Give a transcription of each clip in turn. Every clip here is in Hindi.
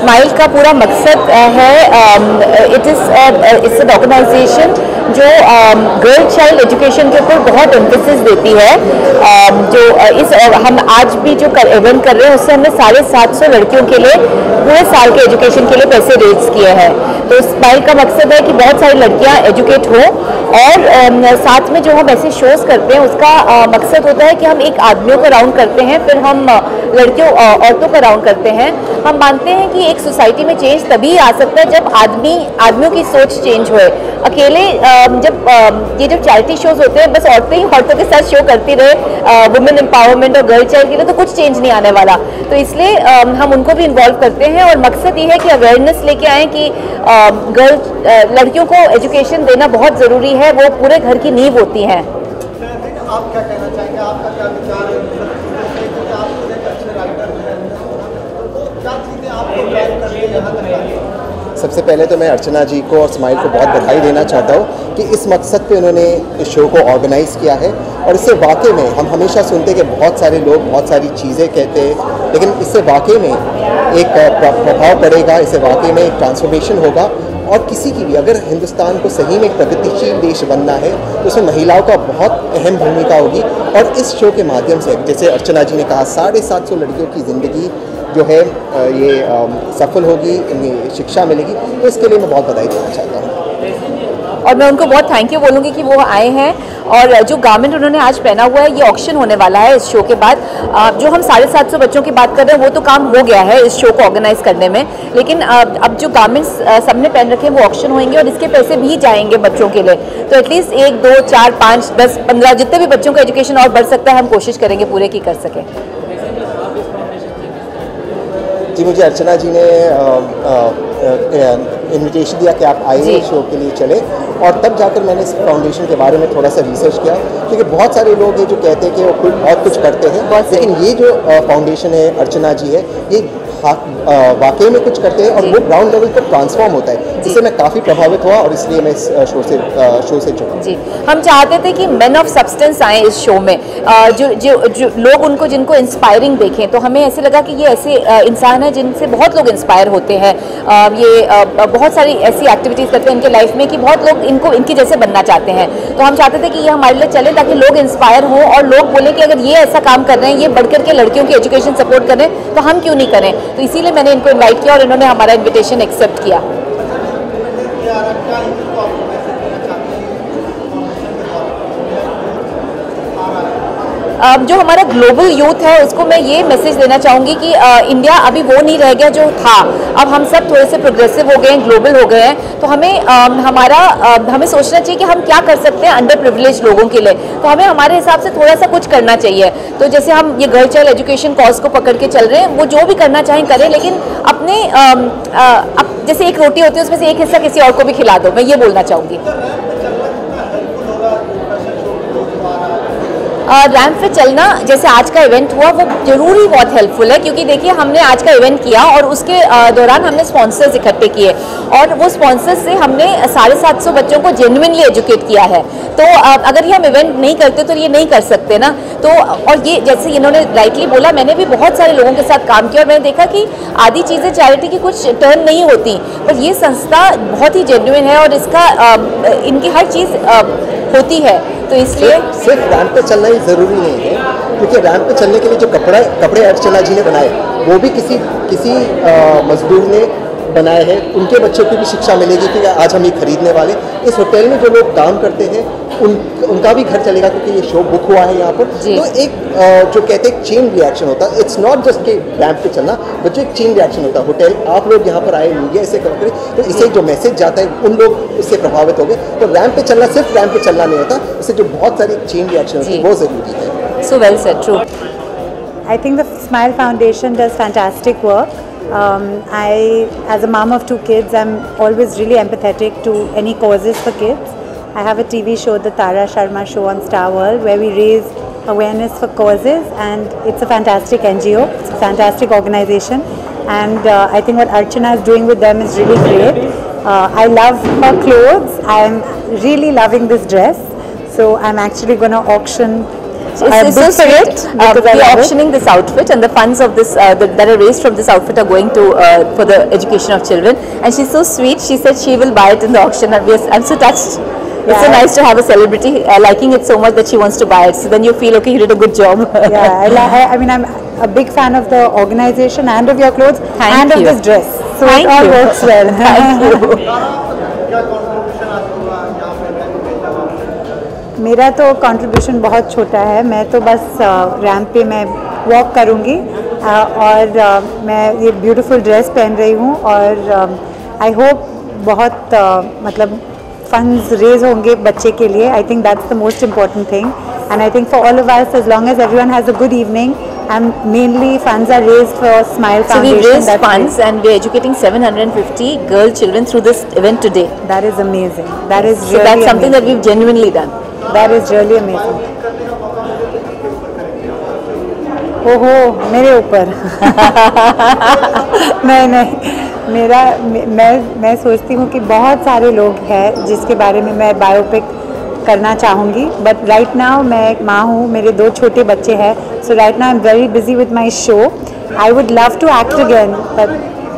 स्माइल का पूरा मकसद है, इट्स एन ऑर्गेनाइजेशन जो गर्ल चाइल्ड एजुकेशन के ऊपर बहुत एम्फेसिस देती है। हम आज भी जो इवेंट कर रहे हैं उससे हमने 750 लड़कियों के लिए पूरे साल के एजुकेशन के लिए पैसे रेज किए हैं। तो स्माइल का मकसद है कि बहुत सारी लड़कियां एजुकेट हों, और साथ में जो हम ऐसे शोज़ करते हैं उसका मकसद होता है कि हम एक आदमियों को राउंड करते हैं, फिर हम औरतों को राउंड करते हैं। हम मानते हैं कि एक सोसाइटी में चेंज तभी आ सकता है जब आदमियों की सोच चेंज होए। अकेले ये जो चैरिटी शोज होते हैं बस औरतें ही औरतों के साथ शो करती रहे वुमेन एम्पावरमेंट और गर्ल चाइल्ड के लिए, तो कुछ चेंज नहीं आने वाला। तो इसलिए हम उनको भी इन्वॉल्व करते हैं, और मकसद ये है कि अवेयरनेस लेके आएँ कि लड़कियों को एजुकेशन देना बहुत ज़रूरी है, वो पूरे घर की नींव होती हैं। आप क्या कहना चाहेंगे, आपका क्या विचार है? आप एक अच्छे राइटर हैं, तो क्या चीज़ें आपको गाइड करके यहाँ तक आई? सबसे पहले तो मैं अर्चना जी को और स्माइल को बहुत बधाई देना चाहता हूँ कि इस मकसद पे उन्होंने इस शो को ऑर्गेनाइज़ किया है। और इससे वाकई में हम हमेशा सुनते कि बहुत सारे लोग बहुत सारी चीज़ें कहते हैं, लेकिन इससे वाकई में एक प्रभाव पड़ेगा, इससे वाकई में एक ट्रांसफॉर्मेशन होगा। और किसी की भी अगर हिंदुस्तान को सही में एक प्रगतिशील देश बनना है तो उसमें महिलाओं का बहुत अहम भूमिका होगी। और इस शो के माध्यम से, जैसे अर्चना जी ने कहा, 750 लड़कियों की ज़िंदगी जो है ये सफल होगी, इन्हें शिक्षा मिलेगी, तो इसके लिए मैं बहुत बधाई देना चाहता हूँ। और मैं उनको बहुत थैंक यू बोलूँगी कि वो आए हैं, और जो गारमेंट उन्होंने आज पहना हुआ है ये ऑक्शन होने वाला है इस शो के बाद। जो हम 750 बच्चों की बात कर रहे हैं वो तो काम हो गया है इस शो को ऑर्गेनाइज करने में, लेकिन अब जो गारमेंट्स सबने पहन रखे हैं वो ऑक्शन होंगे और इसके पैसे भी जाएंगे बच्चों के लिए। तो एटलीस्ट 1, 2, 4, 5, 10, 15 जितने भी बच्चों का एजुकेशन और बढ़ सकता है हम कोशिश करेंगे पूरे की कर सकें। जी, मुझे अर्चना जी ने इनविटेशन दिया कि आप आइए शो के लिए चले, और तब जाकर मैंने इस फाउंडेशन के बारे में थोड़ा सा रिसर्च किया, क्योंकि बहुत सारे लोग हैं जो कहते हैं कि वो बहुत कुछ करते हैं, लेकिन ये जो फाउंडेशन है अर्चना जी है, ये वाकई में कुछ करते हैं और वो ग्राउंड लेवल पर ट्रांसफॉर्म होता है, जिससे मैं काफ़ी प्रभावित हुआ और इसलिए मैं इस शो से जुड़ा। जी, हम चाहते थे कि मेन ऑफ सब्सटेंस आए इस शो में, जो लोग जिनको इंस्पायरिंग देखें, तो हमें ऐसे लगा कि ये ऐसे इंसान है जिनसे बहुत लोग इंस्पायर होते हैं। ये बहुत सारी ऐसी एक्टिविटीज़ करते हैं इनके लाइफ में कि बहुत लोग इनकी जैसे बनना चाहते हैं। तो हम चाहते थे कि ये हमारे लिए चले ताकि लोग इंस्पायर हों और लोग बोले कि अगर ये ऐसा काम कर रहे हैं, ये बढ़कर के लड़कियों की एजुकेशन सपोर्ट कर रहे हैं, तो हम क्यों नहीं करें। तो इसीलिए मैंने इनको इनवाइट किया और इन्होंने हमारा इन्विटेशन एक्सेप्ट किया। जो हमारा ग्लोबल यूथ है उसको मैं ये मैसेज देना चाहूँगी कि इंडिया अभी वो नहीं रह गया जो था। अब हम सब थोड़े से प्रोग्रेसिव हो गए हैं, ग्लोबल हो गए हैं, तो हमें सोचना चाहिए कि हम क्या कर सकते हैं अंडर प्रिविलेज लोगों के लिए। तो हमें हमारे हिसाब से थोड़ा सा कुछ करना चाहिए। तो जैसे हम ये गर्ल चाइल्ड एजुकेशन कॉज को पकड़ के चल रहे हैं, वो जो भी करना चाहें करें, लेकिन अपने जैसे एक रोटी होती है उसमें से एक हिस्सा किसी और को भी खिला दो, मैं ये बोलना चाहूँगी। रैंप पे चलना जैसे आज का इवेंट हुआ वो जरूरी बहुत हेल्पफुल है, क्योंकि देखिए हमने आज का इवेंट किया और उसके दौरान हमने स्पॉन्सर्स इकट्ठे किए, और वो स्पॉन्सर्स से हमने 750 बच्चों को जेन्युइनली एजुकेट किया है। तो अगर ये हम इवेंट नहीं करते तो ये नहीं कर सकते ना। तो और ये जैसे इन्होंने राइटली बोला, मैंने भी बहुत सारे लोगों के साथ काम किया और मैंने देखा कि आधी चीज़ें चैरिटी की कुछ टर्न नहीं होती, पर ये संस्था बहुत ही जेन्युइन है और इसका इनकी हर चीज़ होती है। तो इसलिए सिर्फ रैंप पे चलना ही ज़रूरी नहीं है, क्योंकि रैंप पे चलने के लिए जो कपड़े अर्चना जी ने बनाए वो भी किसी मजदूर ने बनाए हैं। उनके बच्चों को भी शिक्षा मिलेगी कि आज हम ये खरीदने वाले। इस होटल में जो लोग काम करते हैं उनका भी घर चलेगा, क्योंकि ये शो बुक हुआ है यहाँ पर। तो एक जो कहते हैं चेन रिएक्शन होता है, इट्स नॉट जस्ट कि रैंप पे चलना, बट जो एक चेन रिएक्शन होता है। होटल आप लोग यहाँ पर आए, मीडिया इसे कवर करें, तो इसे जो मैसेज जाता है उन लोग उससे प्रभावित हो गए। तो रैंप पे चलना सिर्फ रैंप पे चलना नहीं होता, इससे जो बहुत सारी चेन रिएक्शन होती है वो ज़रूरी है। So well said, true. I think the Smile Foundation does fantastic work. As a mom of 2 kids, I'm always really empathetic to any causes for kids. I have a TV show, the Tara Sharma Show on Star World, where we raise awareness for causes, and it's a fantastic NGO, it's a fantastic organization, and I think what Archana is doing with them is really great. I love her clothes. I'm really loving this dress, so I'm actually going to auction It's so sweet. We are auctioning this outfit, and the funds of this that are raised from this outfit are going to for the education of children. And she's so sweet. She said she will buy it in the auction. And I'm so touched. It's so nice to have a celebrity liking it so much that she wants to buy it. So then you feel okay, you did a good job. I mean, I'm a big fan of the organization and of your clothes and of this dress. So it all works well. Thank you. क्या कंट्रीब्यूशन आज होगा यहाँ पे मैंने भेजा हुआ? मेरा तो कंट्रीब्यूशन बहुत छोटा है. मैं तो बस रैंप पे मैं वॉक करूँगी और मैं ये ब्यूटीफुल ड्रेस पहन रही हूँ और आई होप बहुत मतलब फंड्स रेज होंगे बच्चे के लिए. I think that's the most important thing and I think for all of us, as long as everyone has a good evening, and mainly funds are raised for Smile Foundation. So we raised funds and we are educating 750 girl children through this event today. That is amazing. That is really so that's something amazing. that we've genuinely done. That is really amazing. ओहो, मेरे ऊपर नहीं मेरा मैं सोचती हूँ कि बहुत सारे लोग हैं जिसके बारे में मैं बायोपिक करना चाहूँगी, बट राइट नाउ मैं एक माँ हूँ, मेरे 2 छोटे बच्चे हैं. So right now I am very busy with my show. I would love to act again, but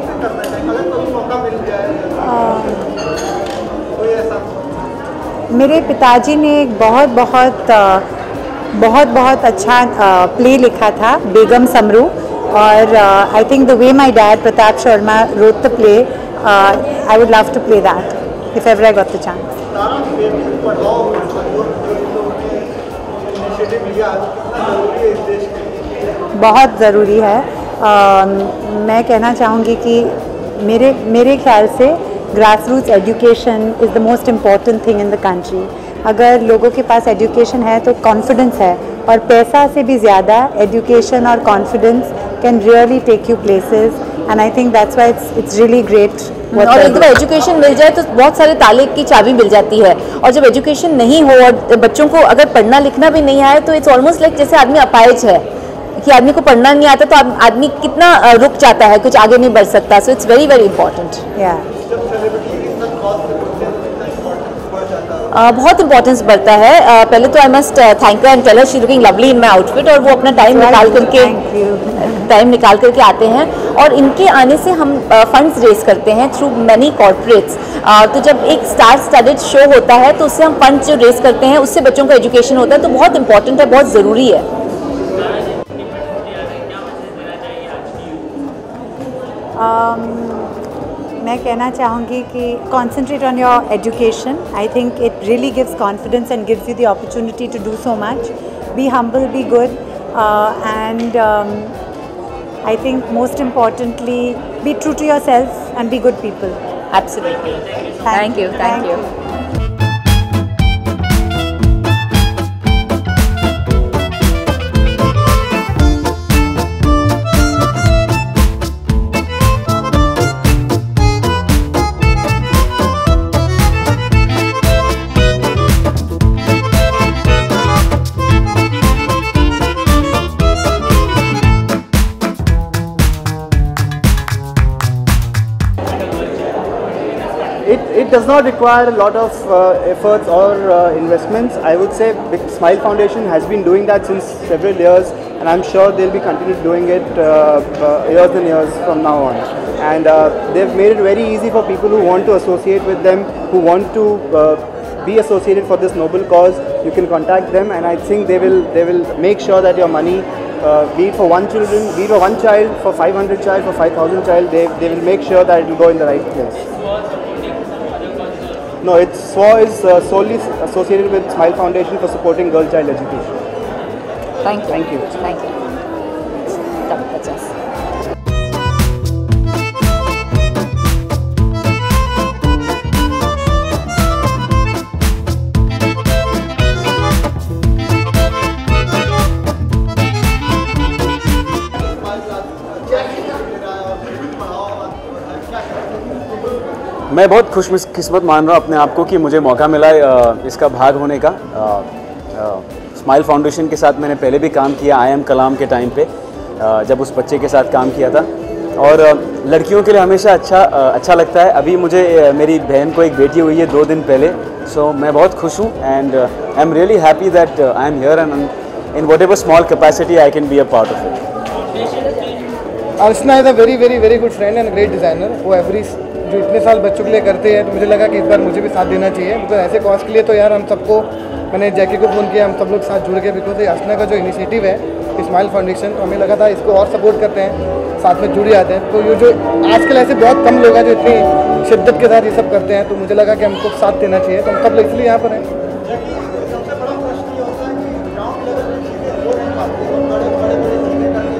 मेरे पिताजी ने एक बहुत अच्छा प्ले लिखा था, बेगम समरू, और I think the way my dad Pratap Sharma wrote the play, I would love to play that if ever I got the chance. बहुत ज़रूरी है. मैं कहना चाहूँगी कि मेरे ख्याल से grass roots education is the most important thing in the country. अगर लोगों के पास एजुकेशन है तो कॉन्फिडेंस है, और पैसा से भी ज़्यादा एजुकेशन और confidence can really take you places, and I think that's why it's really great. और एक दफ़ा एजुकेशन मिल जाए तो बहुत सारे ताले की चाबी मिल जाती है, और जब एजुकेशन नहीं हो और बच्चों को अगर पढ़ना लिखना भी नहीं आए तो इट्स ऑलमोस्ट लाइक जैसे आदमी अपाहिज है, कि आदमी को पढ़ना नहीं आता तो आदमी कितना रुक जाता है, कुछ आगे नहीं बढ़ सकता. So it's very very important. बहुत इंपॉर्टेंस बढ़ता है. पहले तो I must thank and tell her she looking lovely in my outfit, और वो अपना टाइम निकाल करके आते हैं, और इनके आने से हम फंड्स रेज करते हैं थ्रू मैनी कॉर्पोरेट्स. तो जब एक स्टार स्टडीड शो होता है तो उससे हम फंड्स जो रेज करते हैं उससे बच्चों का एजुकेशन होता है, तो बहुत इंपॉर्टेंट है, बहुत ज़रूरी है. मैं कहना चाहूँगी कि concentrate on your education. I think it really gives confidence and gives you the opportunity to do so much. Be humble, be good, and I think most importantly, be true to yourself and be good people. Absolutely. Thank you. It does not require a lot of efforts or investments. I would say Smile Foundation has been doing that since several years, and I'm sure they'll be continuing doing it years and years from now on. And they've made it very easy for people who want to associate with them, who want to be associated for this noble cause. You can contact them, and I think they will make sure that your money, be it for one child, for 500 child, for 5,000 child, they will make sure that it will go in the right place. No, SWA is solely associated with Smile Foundation for supporting girl-child education. Thank you. That's us. मैं बहुत खुशकिस्मत मान रहा हूँ अपने आप को कि मुझे मौका मिला इसका भाग होने का. स्माइल फाउंडेशन के साथ मैंने पहले भी काम किया, IIM कलाम के टाइम पे जब उस बच्चे के साथ काम किया था, और लड़कियों के लिए हमेशा अच्छा लगता है. अभी मुझे मेरी बहन को एक बेटी हुई है 2 दिन पहले, सो मैं बहुत खुश हूँ, and I am really happy that I am here, and in whatever small capacity I can be a part of it. Archana is a very good friend and great designer. वो एवरी जो इतने साल बच्चों के लिए करते हैं, तो मुझे लगा कि इस बार मुझे भी साथ देना चाहिए। बिकॉज ऐसे कॉज के लिए तो यार हम सबको, मैंने जैकी को फ़ोन किया, हम सब लोग साथ जुड़ के, बिकॉज ये अर्चना का जो इनिशिएटिव है स्माइल फाउंडेशन, तो हमें लगा था इसको और सपोर्ट करते हैं, साथ में जुड़ जाते हैं। तो ये जो आजकल ऐसे बहुत कम लोग हैं जो इतनी शिद्दत के साथ ये सब करते हैं, तो मुझे लगा कि हमको साथ देना चाहिए, तो हम सब लोग इसलिए यहाँ पर हैं। सबसे बड़ा प्रश्न ये होता है कि ग्राउंड लेवल में चीज़ें हो नहीं पाती और बड़े चीज़ें करके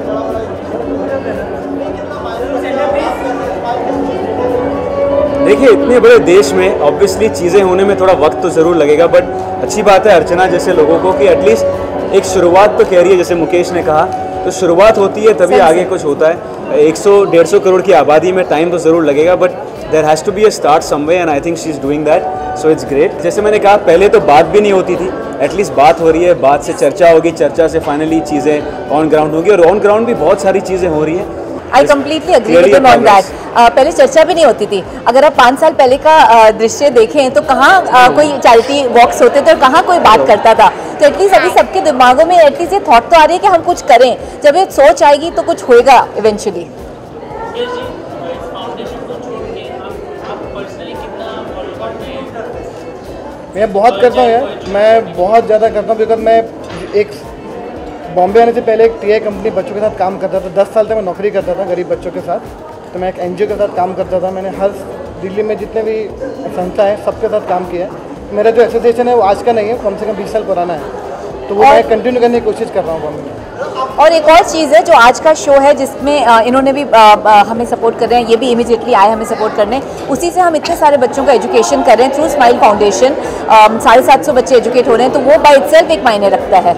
देखिए, इतने बड़े देश में ऑब्वियसली चीज़ें होने में थोड़ा वक्त तो ज़रूर लगेगा, बट अच्छी बात है अर्चना जैसे लोगों को कि एटलीस्ट एक शुरुआत तो कह रही है। जैसे मुकेश ने कहा, तो शुरुआत होती है तभी आगे कुछ होता है। 100-150 करोड़ की आबादी में टाइम तो ज़रूर लगेगा, but there has to be a start someway and I think she is doing that, so it's great. जैसे मैंने कहा, पहले तो बात भी नहीं होती थी, एटलीस्ट बात हो रही है, बात से चर्चा होगी, चर्चा से फाइनली चीज़ें ऑन ग्राउंड होगी, और ऑन ग्राउंड भी बहुत सारी चीज़ें हो रही हैं। I completely agree with him on that. पहले चर्चा भी नहीं होती थी। अगर आप 5 साल पहले का दृश्य देखें तो कहाँ कोई चैरिटी वॉक्स होते थे और कहाँ कोई बात करता था। तो एटलीस्ट अभी सबके दिमागों में एटलीस्ट ये थॉट तो आ रही है कि हम कुछ करें। जब ये सोच आएगी तो कुछ होएगा इवेंचुअली। मैं बहुत करता हूँ यार, मैं बहुत ज़्यादा करता हूँ, बिकॉज मैं एक बॉम्बे आने से पहले एक टीआई कंपनी बच्चों के साथ काम करता था। 10 साल तक मैं नौकरी करता था गरीब बच्चों के साथ। तो मैं एक एनजीओ के साथ काम करता था। मैंने हर दिल्ली में जितने भी संस्था हैं सबके साथ काम किया है। मेरा जो एसोसिएशन है वो आज का नहीं है, कम से कम 20 साल पुराना है, तो वो मैं कंटिन्यू करने की कोशिश कर रहा हूँ बॉम्बे में। और एक और चीज़ है जो आज का शो है जिसमें इन्होंने भी हमें सपोर्ट कर रहे हैं, ये भी इमीडिएटली आए हमें सपोर्ट करने। उसी से हम इतने सारे बच्चों का एजुकेशन कर रहे हैं थ्रू स्माइल फाउंडेशन। 750 बच्चे एजुकेट हो रहे हैं, तो वो बाय इटसेल्फ एक मायने रखता है।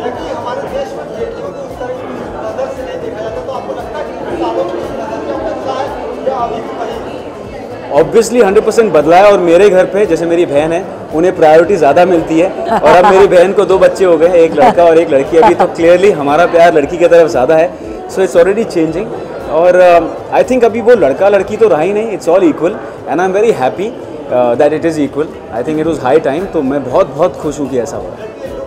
ऑब्वियसली 100% बदला है, और मेरे घर पे जैसे मेरी बहन है, उन्हें प्रायोरिटी ज़्यादा मिलती है, और अब मेरी बहन को 2 बच्चे हो गए, एक लड़का और एक लड़की अभी, तो क्लियरली हमारा प्यार लड़की की तरफ ज़्यादा है। सो इट्स ऑलरेडी चेंजिंग, और आई थिंक अभी वो लड़का लड़की तो रहा ही नहीं, it's all equal, and I am very happy that it is equal. I think it was high time, तो मैं बहुत खुश हूँ कि ऐसा हुआ।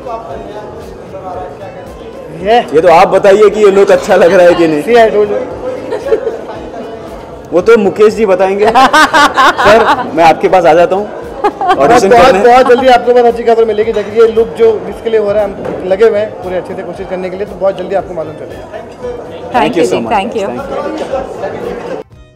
ये तो आप बताइए कि ये लुक अच्छा लग रहा है कि नहीं। वो तो मुकेश जी बताएंगे। सर, मैं आपके पास आ जाता हूँ ऑडिशन करने। बहुत जल्दी आपको बहुत अच्छी खबर मिलेगी। देखिए, ये लुक जो जिसके लिए हो रहा है, हम लगे हुए हैं पूरे अच्छे से कोशिश करने के लिए, तो बहुत जल्दी आपको मालूम चलेगा। Thank you so much. Thank you.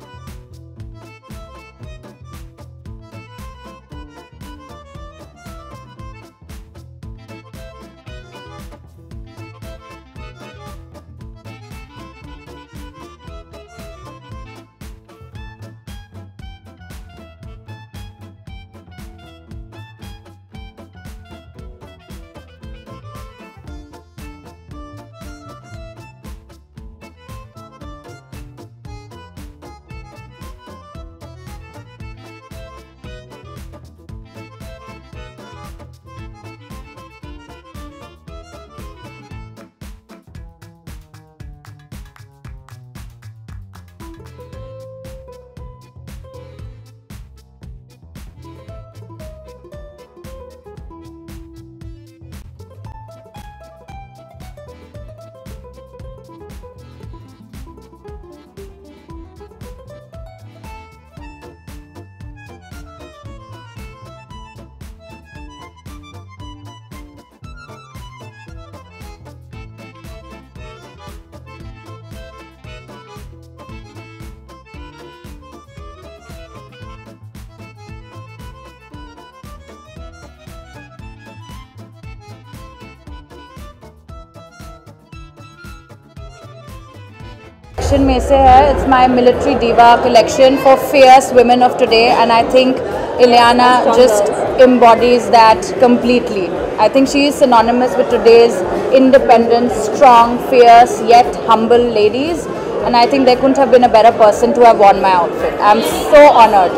में से है, it's my military diva collection for fierce women of today, and I think Ileana just embodies that completely. I think she is synonymous with today's independent, strong, fierce yet humble ladies, and I think there couldn't have been a better person to have worn my outfit. I'm so honored.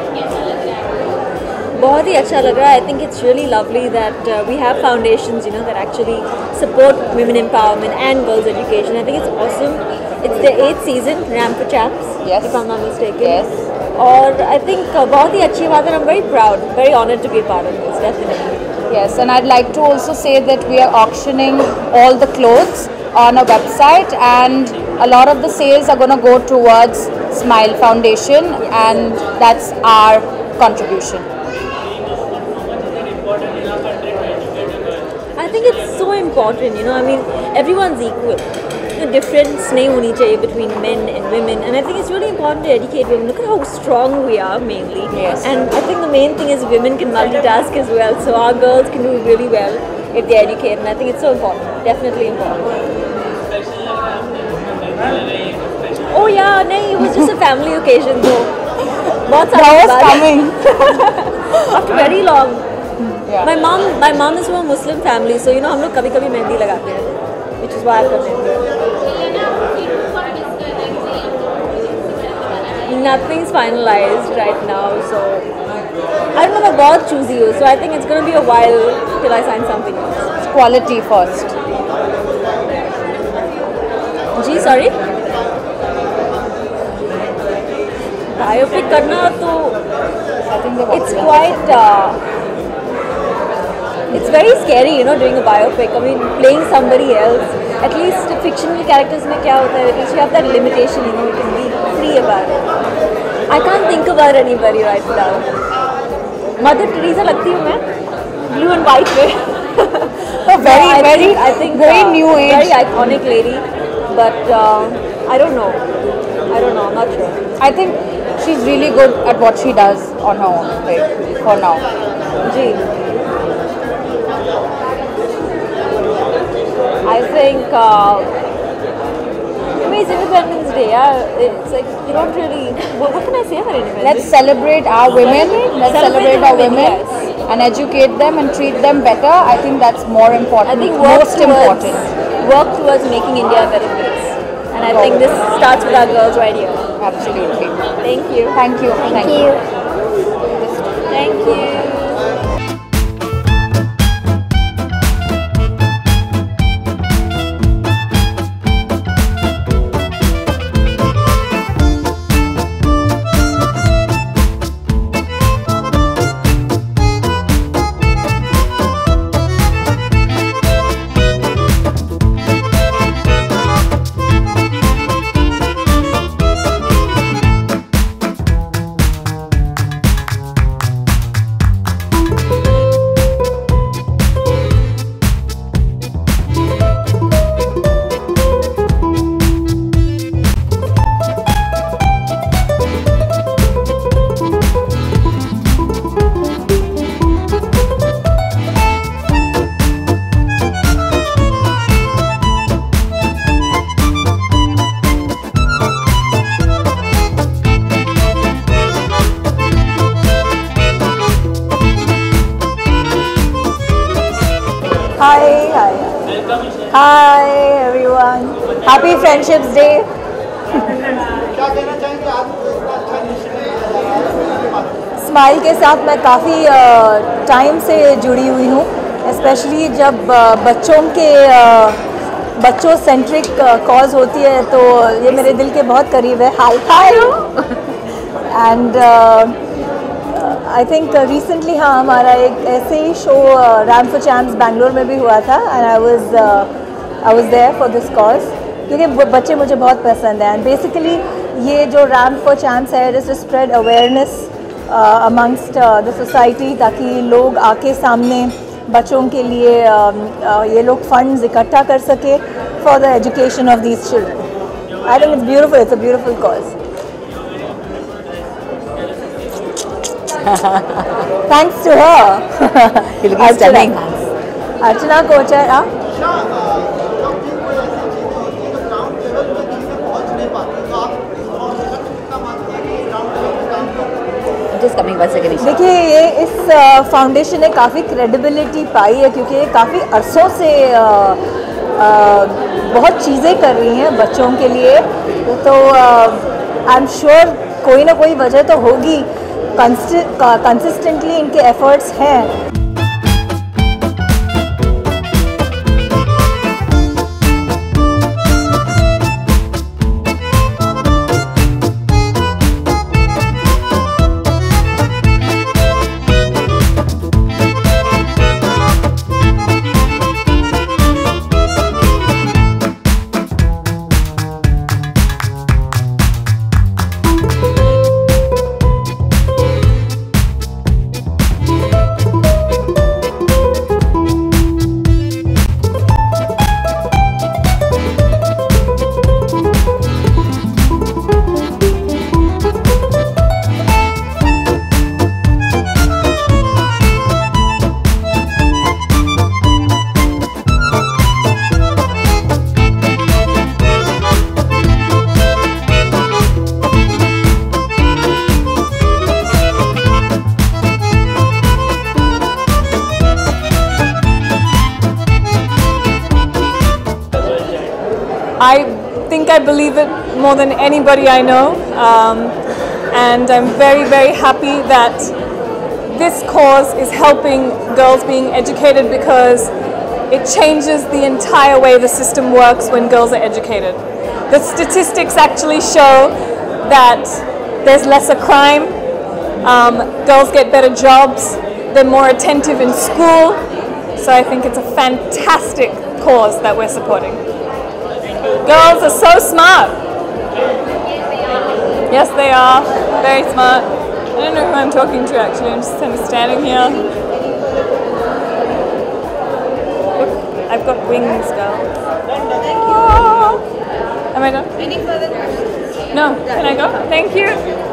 बहुत ही अच्छा लग रहा है. I think it's really lovely that we have foundations, that actually support women empowerment and girls' education. I think it's awesome. It's the 8th season, Ramp for Champs, Yes. if I'm not mistaken. Yes. और I think बहुत ही अच्छी बात है. I'm very proud, very honored to be a part of this, definitely. Yes, and I'd like to also say that we are auctioning all the clothes on a website, and a lot of the sales are going to go towards Smile Foundation, and that's our contribution. I think it's so important, I mean, everyone's equal. Difference nahi honi chahiye between men and women, and I think it's really important to educate women. Look at how strong we are mainly. Yes. And I think the main thing is women can multitask as well, so our girls can do really well if they educate, and I think it's so important, definitely important. Oh yeah, nahi, it was just a family occasion though. That was coming. After very long. Yeah. My mom is from a Muslim family, so हम लोग कभी-कभी मेहंदी लगाते हैं, which is why I come in. Nothing's finalized right now, so I don't know. मैं बहुत choosy हूँ, so I think it's gonna be a while till I sign something else. It's quality first. Ji sorry. Biopic करना तो I think it's quite. It's very scary, doing a biopic. I mean, playing somebody else. At least fictional characters में क्या होता है? At least you have that limitation, you can be free about it. I can't think about anybody right now. Mother Teresa लगती हूँ मैं, blue and white में. I think very new age. Very iconic lady, but I don't know. I'm not sure. I think she's really good at what she does on her own, like, for now. Ji. I think it's Independence Day. Yeah, it's like you don't really. What can I say for Independence Day? Let's celebrate our women. Let's celebrate our women, yes. and educate them and treat them better. I think that's more important. I think most important. Work towards making India a better place, and I think this starts with our girls right here. Absolutely. Thank you. Thank you. Thank you. Thank you. Hi everyone. Happy Friendships Day. क्या कहना चाहेंगे आज इतना अच्छा निश्चय? स्माइल के साथ मैं काफ़ी टाइम से जुड़ी हुई हूँ, स्पेशली जब बच्चों सेंट्रिक कॉज होती है तो ये मेरे दिल के बहुत करीब है. Hi and I think recently हाँ हमारा एक ऐसे ही show ramp for champs Bangalore में भी हुआ था, and I was there for this cause, क्योंकि बच्चे मुझे बहुत पसंद हैं. एंड बेसिकली ये जो रैम फॉर चैम्प्स है, it is to spread awareness amongst the society, ताकि लोग आके सामने बच्चों के लिए ये लोग फंड्स इकट्ठा कर सके for the education of these children. I think it's beautiful. It's a beautiful cause. Thanks to her. Archana Kochar. देखिए ये इस फाउंडेशन ने काफ़ी क्रेडिबिलिटी पाई है, क्योंकि ये काफ़ी अरसों से बहुत चीज़ें कर रही हैं बच्चों के लिए. तो आई एम श्योर कोई ना कोई वजह तो होगी. कंसिस्टेंटली इनके एफर्ट्स हैं. I think I believe it more than anybody I know, and I'm very, very happy that this cause is helping girls being educated, because it changes the entire way the system works when girls are educated. The statistics actually show that there's lesser crime, girls get better jobs, they're more attentive in school, so I think it's a fantastic cause that we're supporting. Girls are so smart. Yes, they are. Very smart. I don't know who I'm talking to actually, I'm just kind of standing here. Look, I've got wings, girl. Oh. Am I done? Any further questions? No. Can I go? Thank you.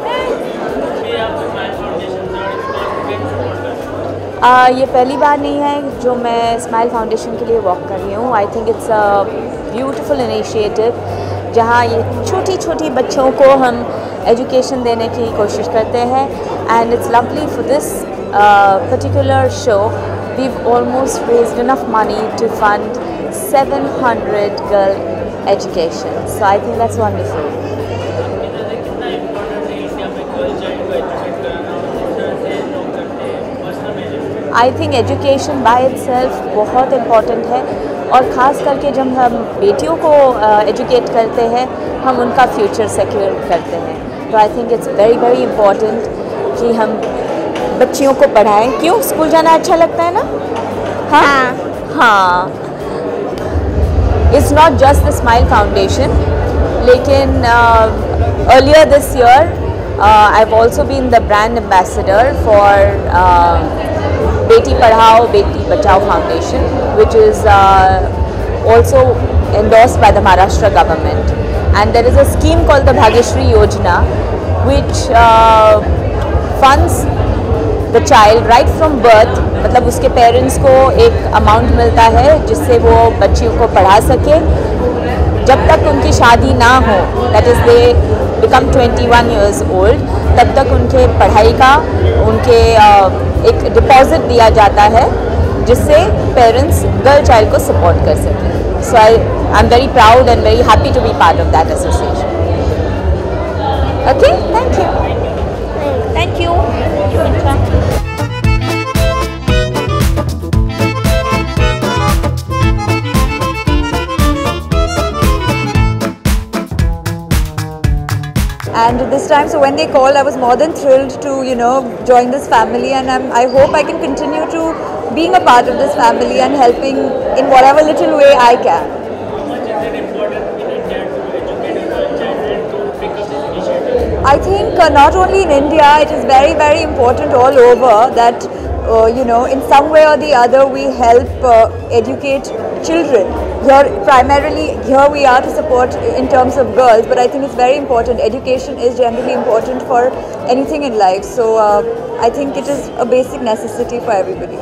ये पहली बार नहीं है जो मैं स्माइल फाउंडेशन के लिए वॉक कर रही हूँ. I think it's a beautiful initiative जहाँ ये छोटी छोटी बच्चों को हम एजुकेशन देने की कोशिश करते हैं. And it's lovely for this particular show we've almost raised enough money to fund 700 girl education. So I think that's wonderful. I think education by itself बहुत इम्पॉर्टेंट है, और ख़ास करके जब हम बेटियों को एजुकेट करते हैं हम उनका फ्यूचर सिक्योर करते हैं. तो I think it's very very important कि हम बच्चियों को पढ़ाएं. क्यों? स्कूल जाना अच्छा लगता है ना? हाँ हाँ. It's not just the smile foundation, लेकिन earlier this year I have also been the brand ambassador for Beti Padhao, Beti Bachao Foundation, which is also endorsed by the Maharashtra government. And there is a scheme called the Bhagyashree Yojana, which funds the child right from birth. मतलब उसके पेरेंट्स को एक अमाउंट मिलता है जिससे वो बच्चियों को पढ़ा सके जब तक उनकी शादी ना हो, that is they become 21 years old, तब तक उनके पढ़ाई का उनके एक डिपॉजिट दिया जाता है जिससे पेरेंट्स गर्ल चाइल्ड को सपोर्ट कर सकें. So I am very proud and very happy to be part of that association. Okay, thank you. Thank you. And this time, so when they called, I was more than thrilled to, you know, join this family, and I hope I can continue to being a part of this family and helping in whatever little way I can. I think not only in India, it is very, very important all over that, you know, in some way or the other we help educate children. Primarily here we are to support in terms of girls, but I think it's very important. Education is generally important for anything in life, so I think it is a basic necessity for everybody.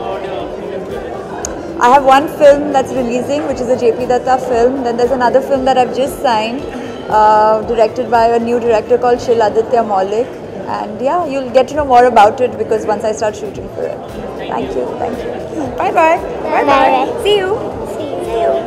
I have one film that's releasing, which is a JP Datta film. Then there's another film that I've just signed, directed by a new director called Shil Aditya Maulik. And yeah, you'll get to know more about it because once I start shooting for it. Thank you. Thank you. Bye bye. Bye bye. See you. See you.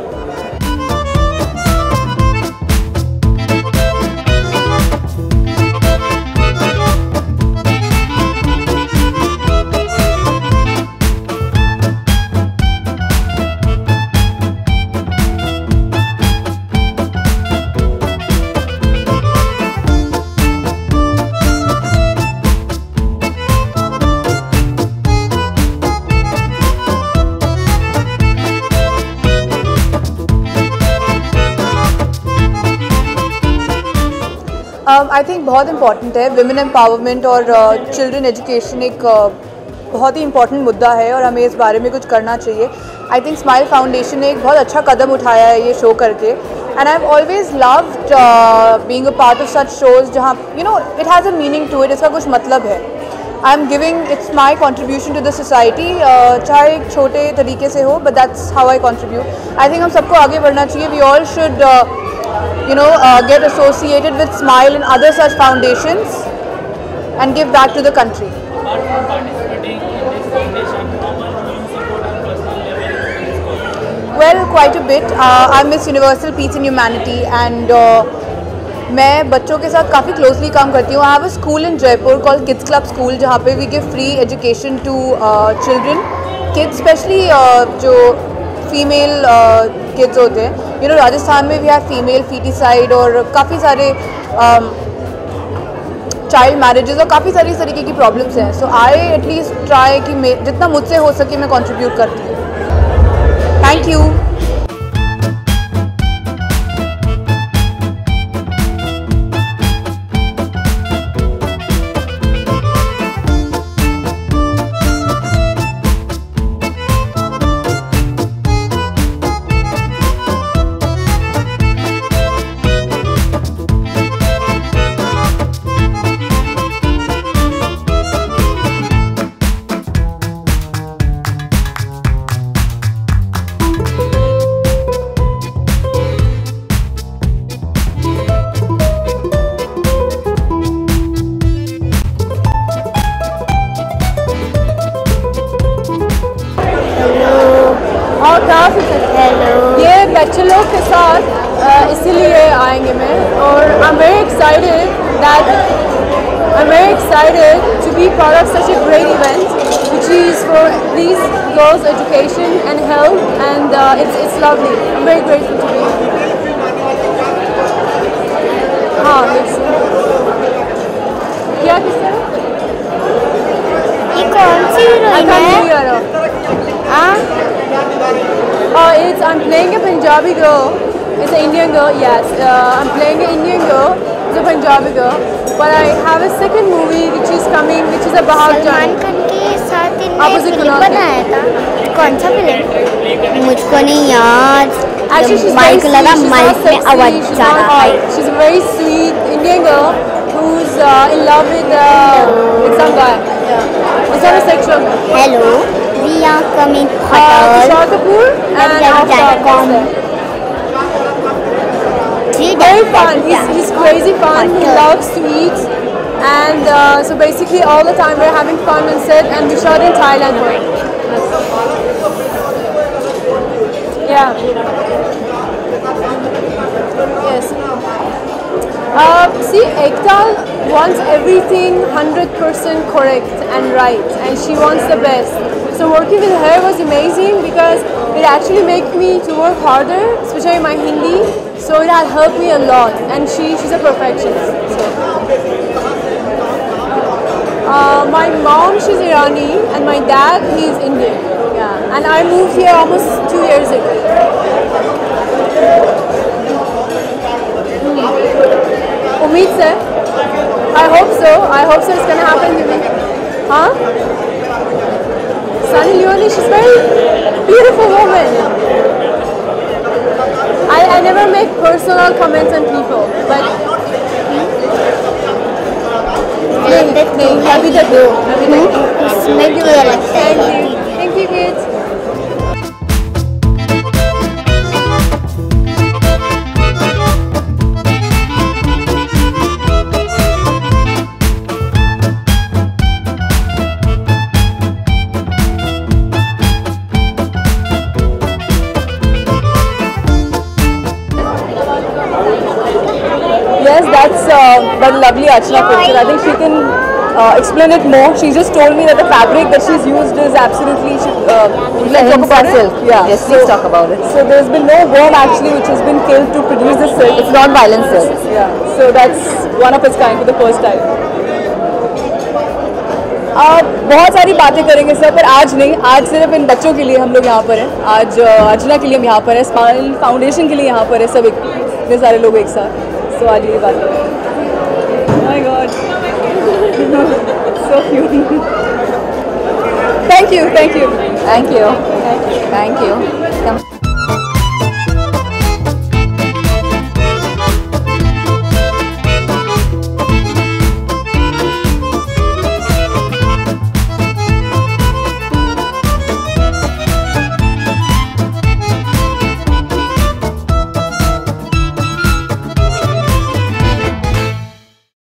I think बहुत इम्पॉर्टेंट है विमेन एम्पावरमेंट और चिल्ड्रन एजुकेशन. एक बहुत ही इम्पॉर्टेंट मुद्दा है और हमें इस बारे में कुछ करना चाहिए. आई थिंक स्माइल फाउंडेशन ने एक बहुत अच्छा कदम उठाया है ये शो करके, and I have always loved being a part of such shows जहाँ you know it has a meaning to it. इसका कुछ मतलब है. I am giving its my contribution to the society, चाहे एक छोटे तरीके से हो, but that's how I contribute. I think हम सबको आगे बढ़ना चाहिए. We all should get associated with Smile and other such foundations and give back to the country. Participating in this foundation, how much do you support on personal level? Well, quite a bit. I'm Miss Universal Peace and Humanity and मैं बच्चों के साथ काफ़ी क्लोजली काम करती हूँ. I have a school in Jaipur called Kids Club School जहाँ पे we give free education to children, kids, especially जो फीमेल किड्स होते हैं. राजस्थान में भी है फीमेल फीटिसाइड और काफ़ी सारे चाइल्ड मैरिजेस और काफ़ी सारी इस तरीके की प्रॉब्लम्स हैं. सो आई एटलीस्ट ट्राई कि जितना मुझसे हो सके मैं कंट्रीब्यूट करती हूँ. Thank you. ये बैचलर के साथ इसीलिए आएंगे मैं और I'm very excited to be part of such a great event which is for these girls' education and health and it's lovely. I'm very grateful to be here. हाँ क्या किस तरह? ये कौन सी हीरोइन है? I'm playing a Punjabi girl. It's an Indian girl, yes. I'm playing an Indian girl. It's a Punjabi girl. But I have a second movie which is coming, which is a Bahag Jaan. Salman Khan के साथ इन्होंने फिल्म बनाया था. कौन सा फिल्म? मुझको नहीं याद. माइक लगा, माइक में आवाज जा रहा है. She's a very sweet Indian girl who's in love with some guy. Yeah. It's not a sexual. Hello. We are coming hotel. Tushar Kapoor and Aftab. Very fun. He's crazy fun. He loves to eat, and so basically all the time we're having fun on set, and we shot in Thailand. Yeah. Yes. See, Ekta wants everything 100% correct and right, and she wants the best. So working with her was amazing because it actually made me to work harder, especially my Hindi. So it had helped me a lot, and she's a perfectionist. So. My mom, she's Irani, and my dad, he's Indian. Yeah, and I moved here almost 2 years ago. Umeed se. I hope so. I hope so. It's gonna happen to me. Huh? Sunny Leone, she's a very beautiful woman. I never make personal comments on people, but अभी तक उसमें क्या लगता है? Thank you kids. Yes, that's the lovely Archana picture. I think she can explain it more. She just told me that the fabric that she's used is absolutely. Talk about silk. Yeah. Yes, please talk about it. So there's been no worm actually which has been killed to produce this silk. It's non-violent silk. Yeah. So that's one of its kind for the first time. बहुत सारी बातें करेंगे सर, पर आज नहीं. आज सिर्फ इन बच्चों के लिए हम लोग यहाँ पर हैं. आज अर्चना के लिए हम यहाँ पर हैं, स्माइल फाउंडेशन के लिए यहाँ पर है, सब इतने सारे लोग एक साथ. So आज ये बात है. Oh my God. So cute. Thank you. Thank you. Thank you. Thank you. Thank you.